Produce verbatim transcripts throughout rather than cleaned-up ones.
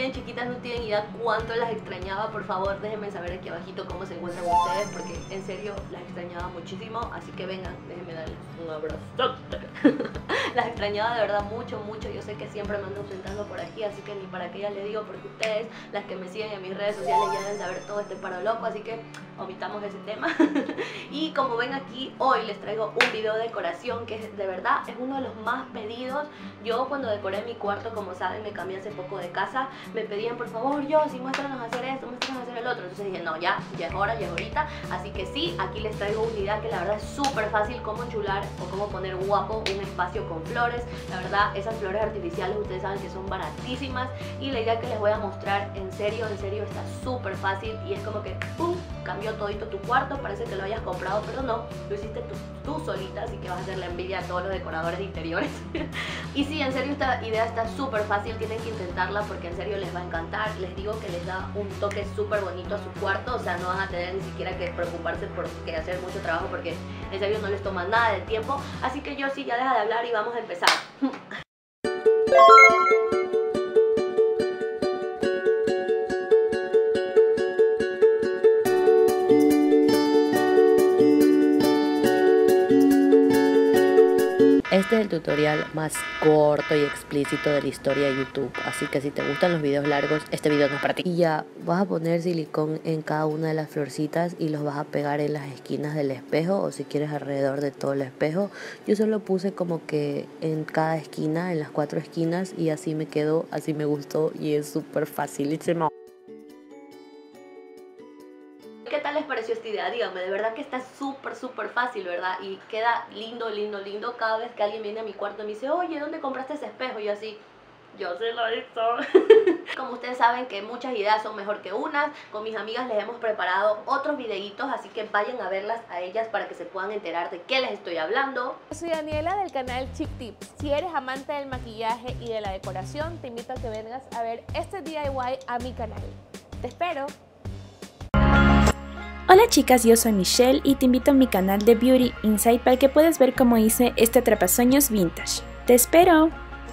bien chiquitas, no tienen idea cuánto las extrañaba. Por favor, déjenme saber aquí abajito cómo se encuentran ustedes, porque en serio las extrañaba muchísimo. Así que vengan, déjenme darles un abrazo. Las extrañaba de verdad mucho, mucho. Yo sé que siempre me ando ausentando por aquí, así que ni para qué ya les digo, porque ustedes, las que me siguen en mis redes sociales, ya deben saber todo este paro loco, así que omitamos ese tema. Y como ven aquí, hoy les traigo un video de decoración que es, de verdad es uno de los más pedidos. Yo cuando decoré mi cuarto, como saben, me cambié hace poco de casa, me pedían por favor, yo, si muéstranos hacer esto, muéstranos hacer el otro. Entonces dije, no, ya, ya es hora, ya es ahorita. Así que sí, aquí les traigo una idea que la verdad es súper fácil, cómo enchular o cómo poner guapo un espacio con flores. La verdad, esas flores artificiales ustedes saben que son baratísimas, y la idea que les voy a mostrar, en serio, en serio, está súper fácil y es como que ¡pum! Cambió todito tu cuarto. Parece que lo hayas comprado, pero no, lo hiciste tú, tú solita, así que vas a hacer la envidia a todos los decoradores de interiores. Y sí, en serio, esta idea está súper fácil, tienen que intentarla porque en serio les va a encantar. Les digo que les da un toque súper bonito a su cuarto, o sea, no van a tener ni siquiera que preocuparse por que hacer mucho trabajo, porque en serio no les toma nada de tiempo. Así que yo sí, ya deja de hablar y vamos a empezar. Este es el tutorial más corto y explícito de la historia de YouTube, así que si te gustan los videos largos, este video no es para ti. Y ya, vas a poner silicón en cada una de las florcitas y los vas a pegar en las esquinas del espejo, o si quieres alrededor de todo el espejo. Yo solo puse como que en cada esquina, en las cuatro esquinas, y así me quedó, así me gustó y es súper facilísimo. ¿Qué tal les pareció esta idea? Díganme, de verdad que está súper, súper fácil, ¿verdad? Y queda lindo, lindo, lindo. Cada vez que alguien viene a mi cuarto y me dice, oye, ¿dónde compraste ese espejo? Y yo así, yo sí lo hice. Como ustedes saben que muchas ideas son mejor que unas, con mis amigas les hemos preparado otros videitos, así que vayan a verlas a ellas para que se puedan enterar de qué les estoy hablando. Soy Daniela del canal Chic Tips. Si eres amante del maquillaje y de la decoración, te invito a que vengas a ver este D I Y a mi canal. ¡Te espero! Hola chicas, yo soy Michelle y te invito a mi canal de Beauty Insight para que puedas ver cómo hice este atrapasueños vintage. ¡Te espero!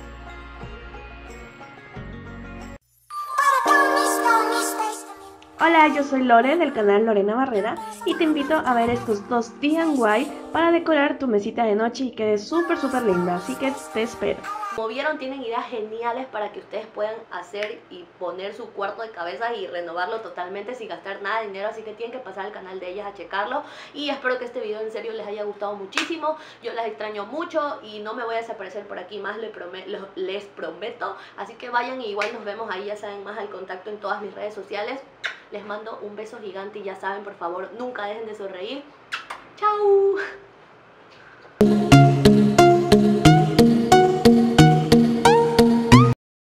Hola, yo soy Lore del canal Lorena Barrera y te invito a ver estos dos D I Y para decorar tu mesita de noche y quede súper súper linda, así que te espero. Como vieron, tienen ideas geniales para que ustedes puedan hacer y poner su cuarto de cabeza y renovarlo totalmente sin gastar nada de dinero, así que tienen que pasar al canal de ellas a checarlo. Y espero que este video en serio les haya gustado muchísimo. Yo las extraño mucho y no me voy a desaparecer por aquí más, les prometo, les prometo. Así que vayan y igual nos vemos ahí, ya saben, más al contacto en todas mis redes sociales. Les mando un beso gigante y ya saben, por favor, nunca dejen de sonreír. ¡Chao!